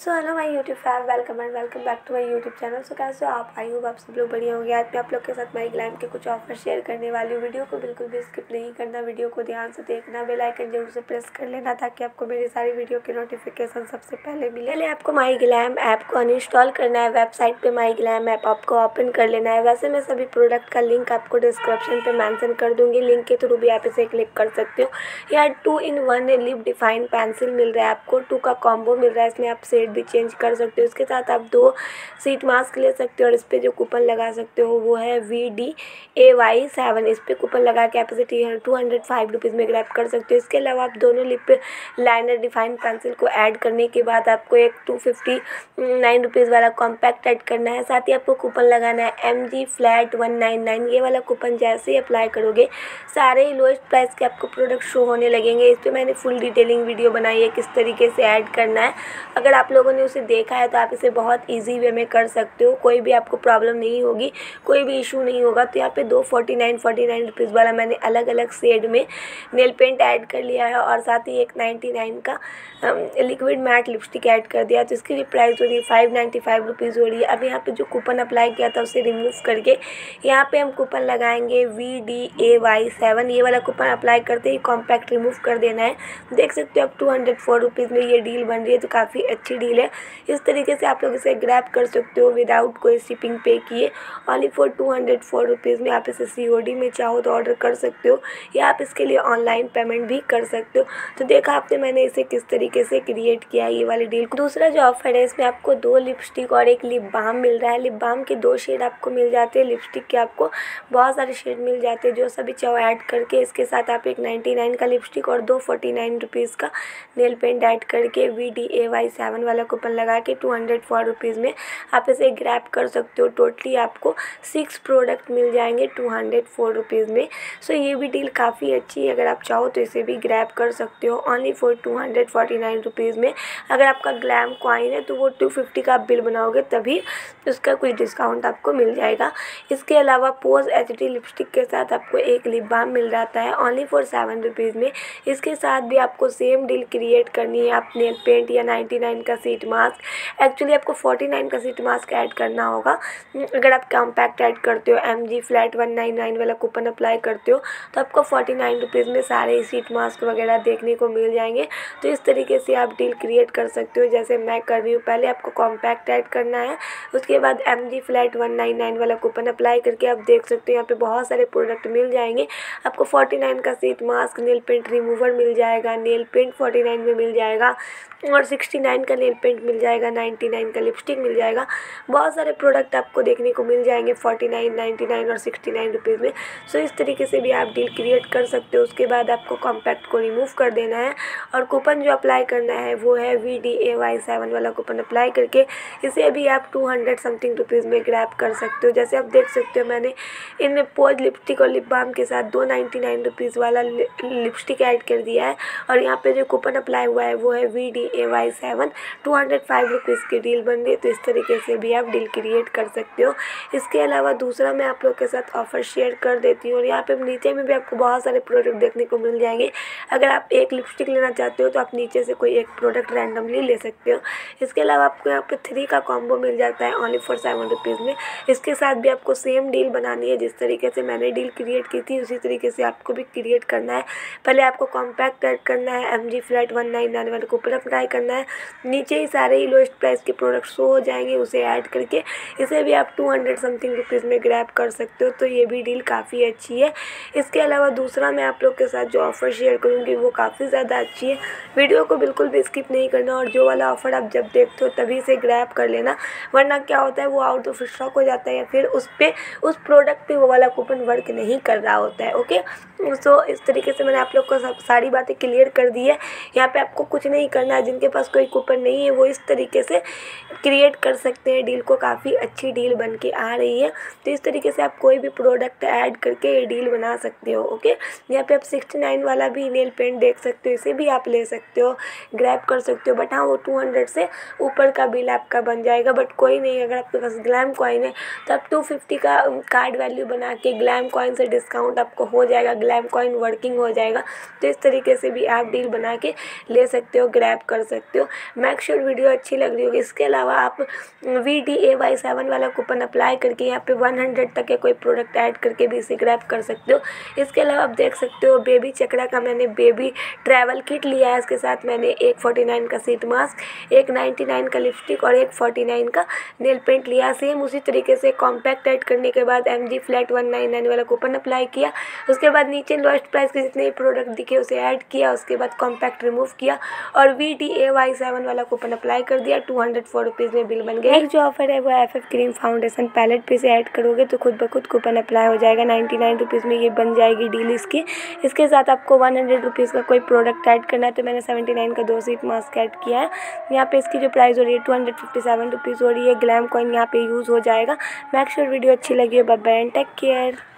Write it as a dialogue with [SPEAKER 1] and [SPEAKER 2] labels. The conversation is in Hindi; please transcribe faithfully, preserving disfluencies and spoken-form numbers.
[SPEAKER 1] So hello my YouTube fam, welcome and welcome back to my YouTube channel. So कैसे हो आप? आई होप आप सब लोग बढ़िया होंगे। आज मैं आप लोग के साथ माई ग्लैम के कुछ ऑफर शेयर करने वाली हूँ। वीडियो को बिल्कुल भी स्किप नहीं करना, वीडियो को ध्यान से देखना, बेल आइकन जरूर से प्रेस कर लेना ताकि आपको मेरी सारी वीडियो की नोटिफिकेशन सबसे पहले मिले। पहले आपको माई ग्लैम ऐप को अनइंस्टॉल करना है। वेबसाइट पर माई ग्लैम ऐप आपको ओपन कर लेना है। वैसे मैं सभी प्रोडक्ट का लिंक आपको डिस्क्रिप्शन पर मैंशन कर दूँगी, लिंक के थ्रू भी आप इसे क्लिक कर सकते हो। यहाँ two in one lip define pencil मिल रहा है आपको, टू का कॉम्बो मिल रहा है। इसमें आप शेड भी चेंज कर सकते हो। इसके साथ आप दो सीट मास्क ले सकते हो और इस पे जो कूपन लगा सकते हो वो है V D A Y seven. इस पे कूपन लगा के आप इसे टू हंड्रेड फाइव रुपीज़ में ग्रैब कर सकते हो। इसके अलावा आप दोनों लिप लाइनर डिफाइन पेंसिल को ऐड करने के बाद आपको एक टू फिफ्टी नाइन रुपीज़ वाला कॉम्पैक्ट ऐड करना है। साथ ही आपको कूपन लगाना है M G flat one nine nine. ये वाला कूपन जैसे ही अप्लाई करोगे सारे ही लोएस्ट प्राइस के आपको प्रोडक्ट शो होने लगेंगे। इस पर मैंने फुल डिटेलिंग वीडियो बनाई है किस तरीके से ऐड करना है। अगर आप लोगों ने उसे देखा है तो आप इसे बहुत इजी वे में कर सकते हो, कोई भी आपको प्रॉब्लम नहीं होगी, कोई भी इशू नहीं होगा। तो यहाँ पे दो forty nine forty nine rupees वाला मैंने अलग अलग शेड में नेल पेंट ऐड कर लिया है और साथ ही एक नाइन्टी नाइन का लिक्विड मैट लिपस्टिक ऐड कर दिया। तो इसकी भी प्राइस हो रही है फाइव नाइन्टी फाइव रुपीज़ हो रही है। अब यहाँ पे जो कूपन अप्लाई किया था उसे रिमूव करके यहाँ पे हम कूपन लगाएंगे V D A Y seven. ये वाला कूपन अप्लाई करते ही कॉम्पैक्ट रिमूव कर देना है। देख सकते हो अब टू हंड्रेड फोर रुपीज़ में ये डील बन रही है, तो काफ़ी अच्छी डील है। इस तरीके से आप लोग इसे ग्रैब कर सकते हो विदाउट कोई शिपिंग पे किए। Only for two hundred four rupees में आप इसे सी ओ डी में चाहो तो ऑर्डर कर सकते हो या आप इसके लिए ऑनलाइन पेमेंट भी कर सकते हो। तो देखा आपने मैंने इसे किस तरीके से क्रिएट किया है ये वाली डील। दूसरा जो ऑफर है इसमें आपको दो लिपस्टिक और एक लिप बाम मिल रहा है। लिप बाम के दो शेड आपको मिल जाते हैं, लिपस्टिक के आपको बहुत सारे शेड मिल जाते हैं। जो सभी चाहो ऐड करके इसके साथ आप एक नाइन्टी नाइन का लिपस्टिक और दो फोर्टी नाइन रुपीज़ का नेल पेंट ऐड करके V D A Y seven वाला कूपन लगा के टू हंड्रेड फोर रुपीज़ में आप इसे ग्रैब कर सकते हो। टोटली आपको सिक्स प्रोडक्ट मिल जाएंगे टू हंड्रेड फोर रुपीज़ में। सो ये भी डील काफ़ी अच्छी है, अगर आप चाहो तो इसे भी ग्रैब कर सकते हो only for two hundred forty nine rupees में। अगर आपका ग्लैम कॉइन है तो वो टू फिफ्टी का आप बिल बनाओगे तभी उसका कुछ डिस्काउंट आपको मिल जाएगा। इसके अलावा पोज एच डी लिपस्टिक के साथ आपको एक लिप बाम मिल जाता है ओनली फॉर सेवन रुपीज़ में। इसके साथ भी आपको सेम डील क्रिएट करनी है। आप नेल पेंट या नाइन्टी नाइन का सीट मास्क, एक्चुअली आपको फोर्टी नाइन का सीट मास्क ऐड करना होगा। अगर आप कॉम्पैक्ट ऐड करते हो M G flat one nine nine वाला कूपन अप्लाई करते हो तो आपको फोर्टी नाइन रुपीज़ में सारे सीट मास्क वगैरह देखने को मिल जाएंगे। तो इस तरीके से आप डील क्रिएट कर सकते हो जैसे मैं कर रही हूँ। पहले आपको कॉम्पैक्ट ऐड करना है, उसके बाद M G flat one nine nine वाला कूपन अप्लाई करके आप देख सकते हो यहाँ पे बहुत सारे प्रोडक्ट मिल जाएंगे। आपको फोर्टी नाइन का sheet mask, nail paint remover मिल जाएगा, नेल पेंट फोर्टी नाइन में मिल जाएगा और सिक्सटी नाइन का नेल पेंट मिल जाएगा, नाइन्टी नाइन का लिपस्टिक मिल जाएगा। बहुत सारे प्रोडक्ट आपको देखने को मिल जाएंगे फोर्टी नाइन, नाइन्टी नाइन और सिक्सटी नाइन रुपीज़ में। सो इस तरीके से भी आप डील क्रिएट कर सकते हो। उसके बाद आपको कॉम्पैक्ट को रिमूव कर देना है और कूपन जो अप्लाई करना है वो है V D A Y seven वाला कूपन अप्लाई करके इसे भी आप टू हंड्रेड समथिंग रुपीज़ में ग्रैब कर सकते हो। जैसे आप देख सकते हो मैंने इन पोज लिपस्टिक और लिप बाम के साथ दो नाइन्टी नाइन रुपीज़ वाला लिपस्टिक ऐड कर दिया है और यहाँ पे जो कूपन अप्लाई हुआ है वो है V D A Y seven. Two hundred five rupees की डील बन रही है। तो इस तरीके से भी आप डील क्रिएट कर सकते हो। इसके अलावा दूसरा मैं आप लोग के साथ ऑफर शेयर कर देती हूँ और यहाँ पे नीचे में भी आपको बहुत सारे प्रोडक्ट देखने को मिल जाएंगे। अगर आप एक लिपस्टिक लेना चाहते हो तो आप नीचे से कोई एक प्रोडक्ट रैंडमली ले सकते हो। इसके अलावा आपको यहाँ पे थ्री का कॉम्बो मिल जाता है ओनली फॉर सेवन रुपीज़ में। इसके साथ भी आपको सेम डील बनानी है, जिस तरीके से मैंने डील क्रिएट की थी उसी तरीके से आपको भी क्रिएट करना है। पहले आपको कॉम्पैक्ट ऐड करना है, M G flat one nine nine वाले कूपन अप्लाई करना है, नीचे ही सारे ही लोएस्ट प्राइस के प्रोडक्ट शो हो जाएंगे, उसे ऐड करके इसे भी आप टू हंड्रेड समथिंग रुपीज़ में ग्रैब कर सकते हो। तो ये भी डील काफ़ी अच्छी है। इसके अलावा दूसरा मैं आप लोग के साथ जो ऑफ़र शेयर करूँगी वो काफ़ी ज़्यादा अच्छी है। वीडियो को बिल्कुल भी स्किप नहीं करना और जो वाला ऑफ़र आप जब देखते हो तभी से ग्रैब कर लेना, वरना क्या होता है वो आउट ऑफ स्टॉक हो जाता है या फिर उस पर उस प्रोडक्ट पे वो वाला कूपन वर्क नहीं कर रहा होता है। ओके, सो इस तरीके से मैंने आप लोग को सब सारी बातें क्लियर कर दी है। यहाँ पे आपको कुछ नहीं करना है, जिनके पास कोई कूपन नहीं है वो इस तरीके से क्रिएट कर सकते हैं डील को। काफ़ी अच्छी डील बन के आ रही है। तो इस तरीके से आप कोई भी प्रोडक्ट ऐड करके ये डील बना सकते हो। ओके, यहाँ पे आप सिक्सटी नाइन वाला भी नेल पेंट देख सकते हो, इसे भी आप ले सकते हो, ग्रैब कर सकते हो। बट हाँ वो टू हंड्रेड से ऊपर का बिल आपका बन जाएगा। बट कोई नहीं, अगर आपके पास ग्लैम कॉइन है तो आप टू फिफ्टी का कार्ड वैल्यू बना के ग्लैम कॉइन से डिस्काउंट आपको हो जाएगा, ग्लैम कॉइन वर्किंग हो जाएगा। तो इस तरीके से भी आप डील बना के ले सकते हो, ग्रैब कर सकते हो। मेक श्योर श्योर वीडियो अच्छी लग रही होगी। इसके अलावा आप V D A Y seven वाला कूपन अप्लाई करके यहाँ पे वन हंड्रेड तक के कोई प्रोडक्ट ऐड करके भी इसे ग्रैब कर सकते हो। इसके अलावा आप देख सकते हो बेबी चक्रा का मैंने बेबी ट्रैवल किट लिया है। इसके साथ मैंने एक फोर्टी नाइन का सीट मास्क, एक नाइन्टी नाइन का लिपस्टिक और एक फोर्टी नाइन का नेल पेंट लिया। सेम उसी तरीके से कॉम्पैक्ट ऐड करने के बाद M G flat one nine nine वाला कूपन अप्लाई किया। उसके बाद नीचे लोएस्ट प्राइस के जितने प्रोडक्ट दिखे उसे ऐड किया। उसके बाद कॉम्पैक्ट रिमूव किया और V D A Y seven वाला कूपन अप्लाई कर दिया। टू हंड्रेड फोर रुपीज़ में बिल बन गया। एक जो ऑफर है वो F F cream foundation palette पे से ऐड करोगे तो खुद ब खुद कूपन अप्लाई हो जाएगा। नाइन्टी नाइन रुपीज़ में ये बन जाएगी डील इसकी। इसके साथ आपको वन हंड्रेड रुपीज़ का कोई प्रोडक्ट ऐड करना है तो मैंने सेवेंटी नाइन का दो सीट मास्क ऐड किया है। यहाँ पे इसकी जो प्राइस हो रही है two hundred fifty seven rupees हो रही है। ग्लैम कॉइन यहाँ पे यूज़ हो जाएगा। मेक श्योर वीडियो अच्छी लगी हो। Bye bye and take care.